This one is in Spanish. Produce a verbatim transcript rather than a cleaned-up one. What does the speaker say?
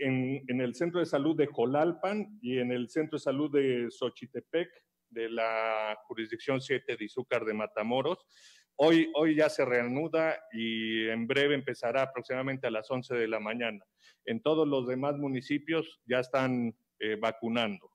en, en el Centro de Salud de Jolalpan y en el Centro de Salud de Xochitepec, de la jurisdicción siete de Izúcar de Matamoros. Hoy, hoy ya se reanuda y en breve empezará aproximadamente a las once de la mañana. En todos los demás municipios ya están eh, vacunando.